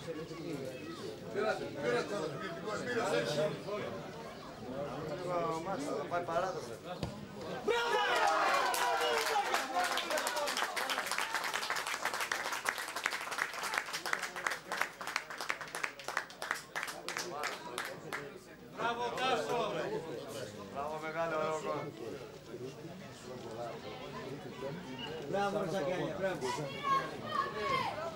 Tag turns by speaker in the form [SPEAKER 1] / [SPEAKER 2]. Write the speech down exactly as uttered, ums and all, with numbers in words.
[SPEAKER 1] Θα πάει παράδοση.
[SPEAKER 2] Μπράβο Τάσο!
[SPEAKER 1] Μπράβο μεγάλο Ρόκο.
[SPEAKER 3] Μπράβο Ζακένια, μπράβο.